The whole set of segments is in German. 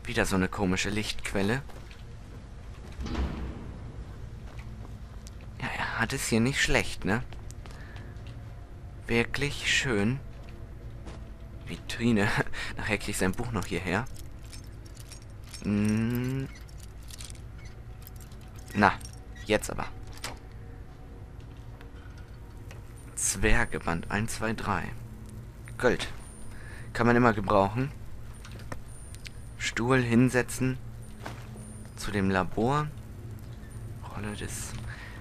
Wieder so eine komische Lichtquelle. Ja, er hat es hier nicht schlecht, ne? Wirklich schön. Vitrine. Nachher krieg ich sein Buch noch hierher. Na, jetzt aber. Zwergeband 1, 2, 3. Gold. Kann man immer gebrauchen. Stuhl hinsetzen. Zu dem Labor. Rolle des...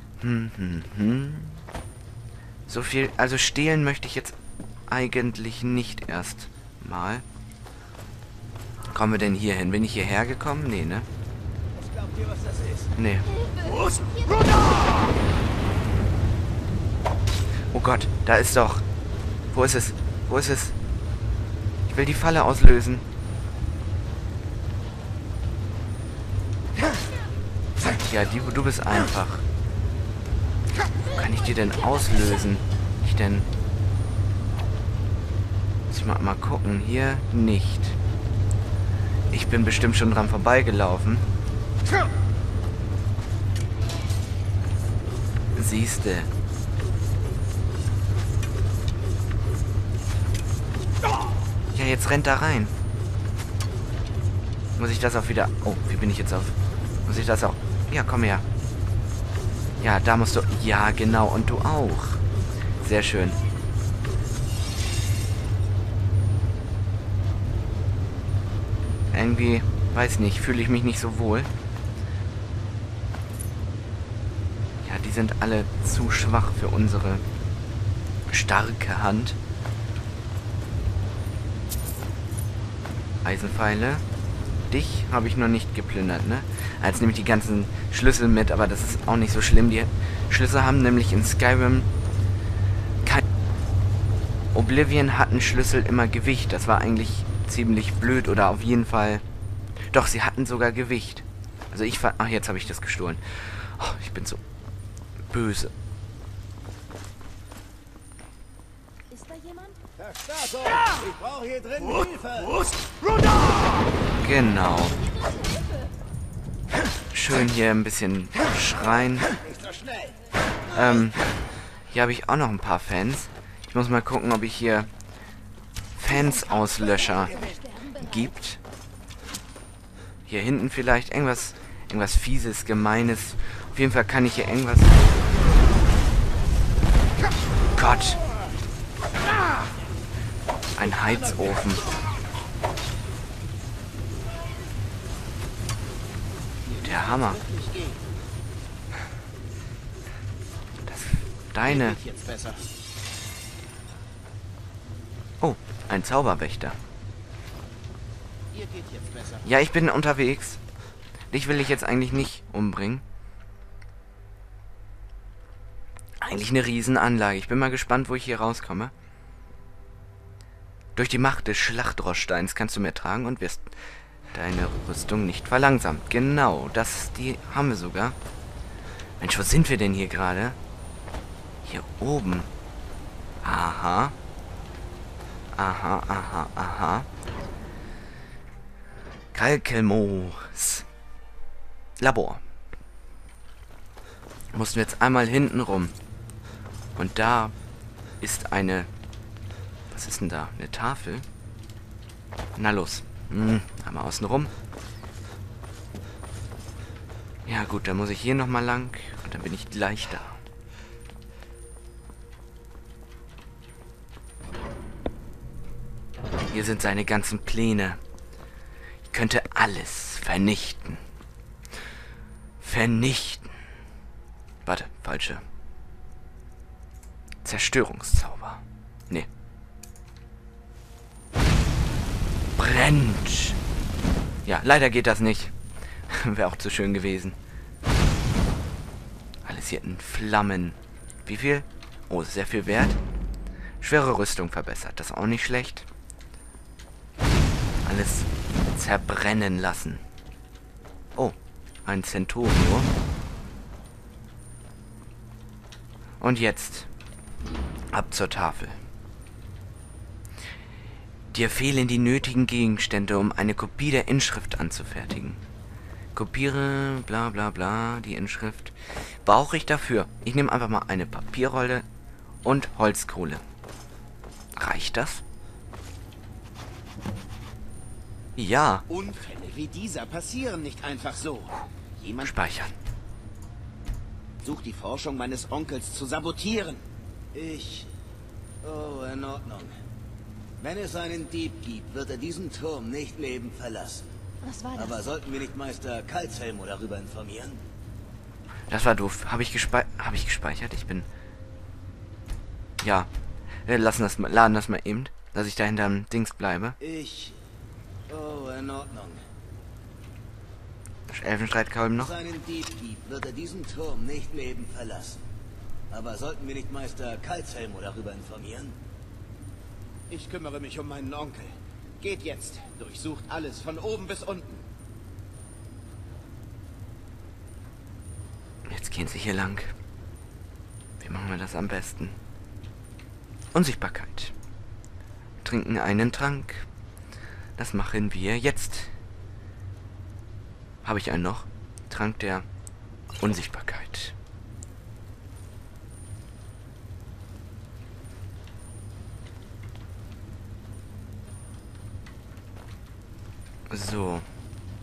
So viel... Also stehlen möchte ich jetzt eigentlich nicht erst mal. Kommen wir denn hier hin? Bin ich hierher gekommen? Nee, ne? Was glaubt ihr, was das ist? Nee. Oh Gott, da ist doch... Wo ist es? Wo ist es? Ich will die Falle auslösen. Ja, du bist einfach. Wo kann ich die denn auslösen? Ich denn... Muss ich mal gucken. Hier nicht. Ich bin bestimmt schon dran vorbeigelaufen. Siehste. Ja, jetzt rennt da rein. Muss ich das auch wieder... Oh, wie bin ich jetzt auf... Muss ich das auch... Ja, komm her. Ja, da musst du... Ja, genau. Und du auch. Sehr schön. Irgendwie, weiß nicht, fühle ich mich nicht so wohl. Ja, die sind alle zu schwach für unsere starke Hand. Eisenpfeile. Dich habe ich noch nicht geplündert, ne? Jetzt nehme ich die ganzen Schlüssel mit, aber das ist auch nicht so schlimm. Die Schlüssel haben nämlich in Skyrim kein... Oblivion hatten Schlüssel immer Gewicht. Das war eigentlich ziemlich blöd oder auf jeden Fall... Doch, sie hatten sogar Gewicht. Also ich fand... Ach, jetzt habe ich das gestohlen. Oh, ich bin so böse. Ist da jemand? Verstärkung! Ich brauche hier drin Hilfe! Genau. Schön hier ein bisschen schreien. Nicht so schnell! Hier habe ich auch noch ein paar Fans. Ich muss mal gucken, ob ich hier Fans-Auslöscher gibt. Hier hinten vielleicht irgendwas Fieses, Gemeines. Auf jeden Fall kann ich hier irgendwas... Gott! Ein Heizofen. Der Hammer. Deine... Jetzt besser. Oh, ein Zauberwächter. Ihr geht jetzt besser. Ja, ich bin unterwegs. Dich will ich jetzt eigentlich nicht umbringen. Eigentlich eine Riesenanlage. Ich bin mal gespannt, wo ich hier rauskomme. Durch die Macht des Schlachtrohrsteins kannst du mehr tragen und wirst deine Rüstung nicht verlangsamt. Genau, die haben wir sogar. Mensch, wo sind wir denn hier gerade? Hier oben. Aha. Aha, aha, aha. Kalkelmoos Labor. Mussten wir jetzt einmal hinten rum. Und da ist eine... Was ist denn da? Eine Tafel? Na los. Einmal außen rum. Ja gut, dann muss ich hier nochmal lang. Und dann bin ich gleich da. Hier sind seine ganzen Pläne. Ich könnte alles vernichten. Vernichten. Warte, falsche. Zerstörungszauber. Nee. Brennt. Ja, leider geht das nicht. Wäre auch zu schön gewesen. Alles hier in Flammen. Wie viel? Oh, sehr viel wert. Schwere Rüstung verbessert. Das ist auch nicht schlecht. Alles zerbrennen lassen. Oh, ein Centurio. Und jetzt ab zur Tafel. Dir fehlen die nötigen Gegenstände, um eine Kopie der Inschrift anzufertigen. Kopiere, bla bla bla, die Inschrift. Brauche ich dafür? Ich nehme einfach mal eine Papierrolle und Holzkohle. Reicht das? Ja. Unfälle wie dieser passieren nicht einfach so. Jemand Speichern. sucht die Forschung meines Onkels zu sabotieren. Oh, in Ordnung. Wenn es einen Dieb gibt, wird er diesen Turm nicht lebend verlassen. Was war das? Aber sollten wir nicht Meister Kalzhelmo darüber informieren? Das war doof. Habe ich gespeichert? Ich bin... Ja. Wir laden das mal eben, dass ich da hinterm Dings bleibe. Oh, in Ordnung. Elfenstreitkolben noch. Wenn es einen Dieb gibt, wird er diesen Turm nicht lebend verlassen. Aber sollten wir nicht Meister Kalzhelmo darüber informieren? Ich kümmere mich um meinen Onkel. Geht jetzt. Durchsucht alles, von oben bis unten. Jetzt gehen sie hier lang. Wie machen wir das am besten? Unsichtbarkeit. Trinken einen Trank. Das machen wir jetzt. Habe ich einen noch? Trank der Unsichtbarkeit. So.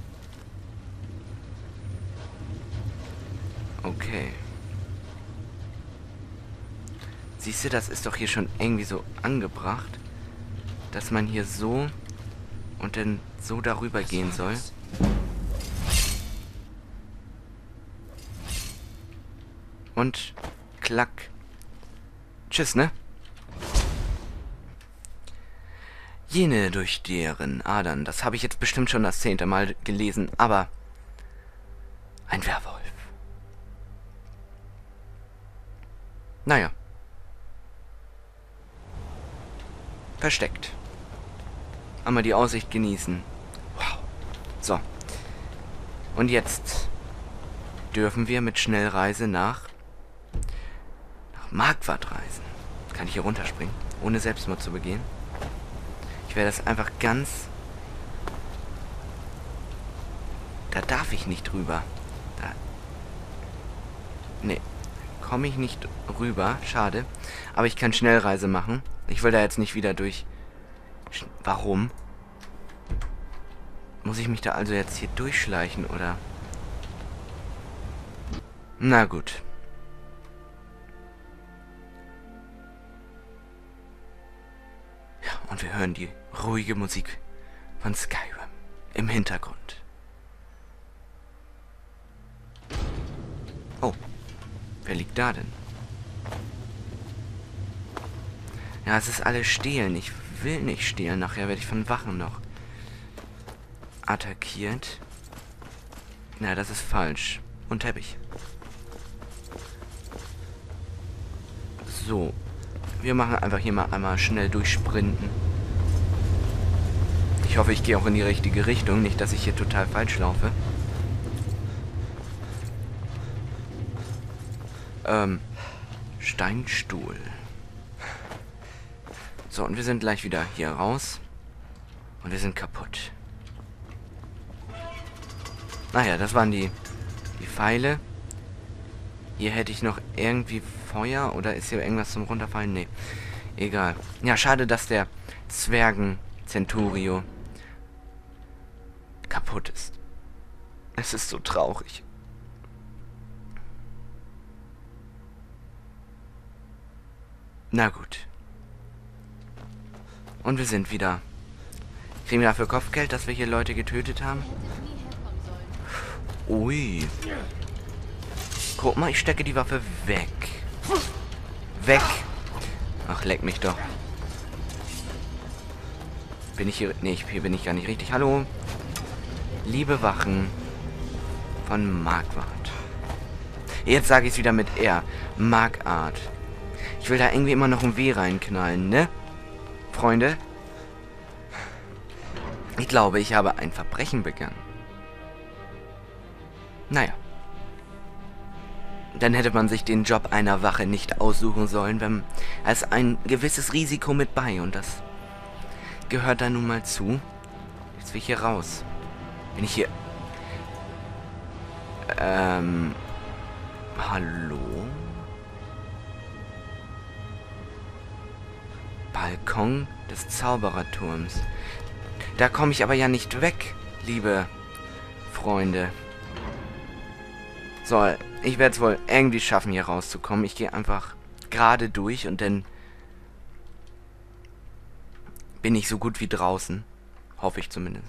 Okay. Siehst du, das ist doch hier schon irgendwie so angebracht, dass man hier so und dann so darüber gehen soll. Und klack. Tschüss, ne? Jene durch deren Adern. Das habe ich jetzt bestimmt schon das 10. Mal gelesen, aber ein Werwolf. Naja. Versteckt. Einmal die Aussicht genießen. Wow. So. Und jetzt dürfen wir mit Schnellreise nach Marquardt reisen. Kann ich hier runterspringen, ohne Selbstmord zu begehen? Ich werde das einfach ganz... Da darf ich nicht rüber. Da... Nee. Komme ich nicht rüber. Schade. Aber ich kann Schnellreise machen. Ich will da jetzt nicht wieder durch... Warum? Muss ich mich da also jetzt hier durchschleichen, oder? Na gut. Ja, und wir hören die ruhige Musik von Skyrim im Hintergrund. Oh, wer liegt da denn? Ja, es ist alles stehlen. Ich will nicht stehlen. Nachher werde ich von Wachen noch attackiert. Na, das ist falsch. Und Teppich. So. Wir machen einfach hier mal einmal schnell durchsprinten. Ich hoffe, ich gehe auch in die richtige Richtung. Nicht, dass ich hier total falsch laufe. Steinstuhl. So, und wir sind gleich wieder hier raus. Und wir sind kaputt. Naja, das waren die Pfeile. Hier hätte ich noch irgendwie Feuer. Oder ist hier irgendwas zum Runterfallen? Nee. Egal. Ja, schade, dass der Zwergen-Centurio kaputt ist. Es ist so traurig. Na gut. Und wir sind wieder. Kriegen wir dafür Kopfgeld, dass wir hier Leute getötet haben? Ui. Guck mal, ich stecke die Waffe weg. Weg. Ach, leck mich doch. Bin ich hier... Nee, hier bin ich gar nicht richtig. Hallo. Liebe Wachen von Marquardt. Jetzt sage ich es wieder mit R. Marquardt. Ich will da irgendwie immer noch ein W reinknallen, ne? Freunde? Ich glaube, ich habe ein Verbrechen begangen. Naja. Dann hätte man sich den Job einer Wache nicht aussuchen sollen, wenn es ein gewisses Risiko mit bei und das gehört da nun mal zu. Jetzt will ich hier raus. Bin ich hier... Hallo? Balkon des Zaubererturms. Da komme ich aber ja nicht weg, liebe Freunde. So, ich werde es wohl irgendwie schaffen, hier rauszukommen. Ich gehe einfach gerade durch und dann bin ich so gut wie draußen. Hoffe ich zumindest.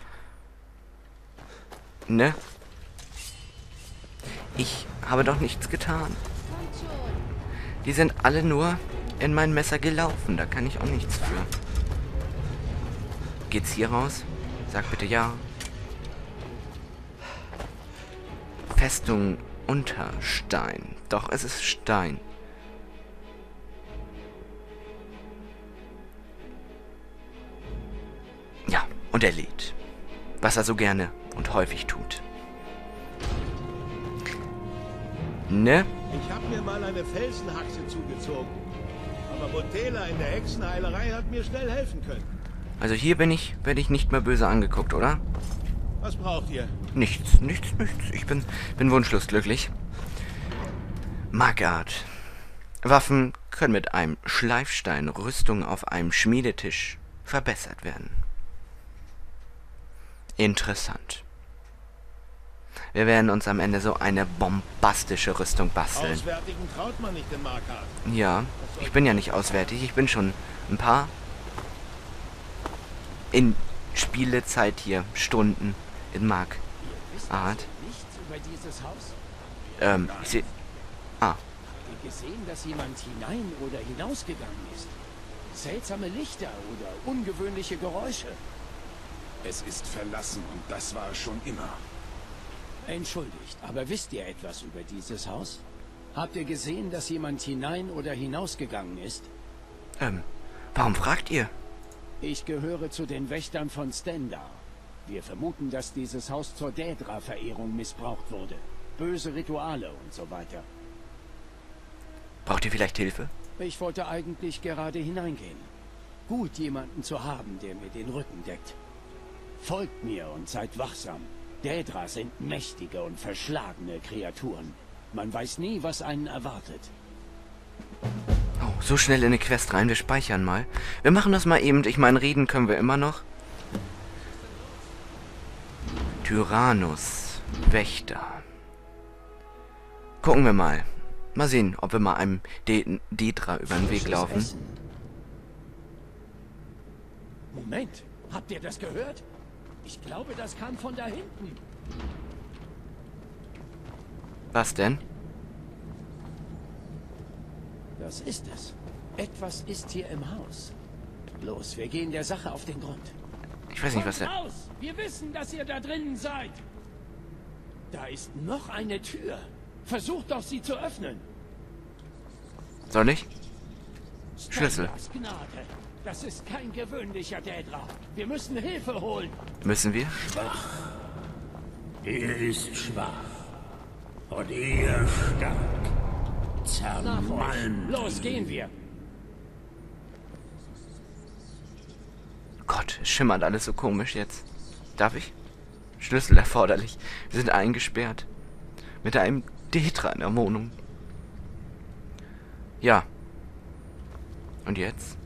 Ne? Ich habe doch nichts getan. Die sind alle nur in mein Messer gelaufen. Da kann ich auch nichts für. Geht's hier raus? Sag bitte ja. Festung unter Stein. Doch, es ist Stein. Ja, und er lädt. Was er so gerne und häufig tut. Ne? Ich habe mir mal eine Felsenhaxe zugezogen. Aber Botela in der Hexenheilerei hat mir schnell helfen können. Also hier werde ich nicht mehr böse angeguckt, oder? Was braucht ihr? Nichts. Ich bin wunschlos glücklich. Magart. Waffen können mit einem Schleifstein, Rüstung auf einem Schmiedetisch verbessert werden. Interessant. Wir werden uns am Ende so eine bombastische Rüstung basteln. Auswärtigen traut man nicht in Markart. Ja, ich bin ja nicht auswärtig. Ich bin schon ein paar in Spielezeit hier, Stunden in Markart. Nichts über dieses Haus? Ich sehe... Ah, Habt ihr gesehen, dass jemand hinein oder hinausgegangen ist? Seltsame Lichter oder ungewöhnliche Geräusche? Es ist verlassen und das war es schon immer. Entschuldigt, aber wisst ihr etwas über dieses Haus? Habt ihr gesehen, dass jemand hinein oder hinausgegangen ist? warum fragt ihr? Ich gehöre zu den Wächtern von Stendar. Wir vermuten, dass dieses Haus zur Daedra-Verehrung missbraucht wurde. Böse Rituale und so weiter. Braucht ihr vielleicht Hilfe? Ich wollte eigentlich gerade hineingehen. Gut, jemanden zu haben, der mir den Rücken deckt. Folgt mir und seid wachsam. Daedra sind mächtige und verschlagene Kreaturen. Man weiß nie, was einen erwartet. Oh, so schnell in eine Quest rein. Wir speichern mal. Wir machen das mal eben. Ich meine, reden können wir immer noch. Tyrannus. Wächter. Gucken wir mal. Mal sehen, ob wir mal einem Daedra über den Weg laufen. Essen. Moment, habt ihr das gehört? Ich glaube, das kam von da hinten. Was denn? Das ist es. Etwas ist hier im Haus. Los, wir gehen der Sache auf den Grund. Ich weiß nicht, was Kommt der... raus! Wir wissen, dass ihr da drinnen seid. Da ist noch eine Tür. Versucht doch, sie zu öffnen. Soll ich? Schlüssel. Stendars Gnade. Das ist kein gewöhnlicher Daedra. Wir müssen Hilfe holen. Müssen wir? Er ist schwach und ihr stark. Nach euch. Zermalmt Los, gehen wir. Gott, es schimmert alles so komisch jetzt. Darf ich? Schlüssel erforderlich. Wir sind eingesperrt. Mit einem Daedra in der Wohnung. Ja. Und jetzt?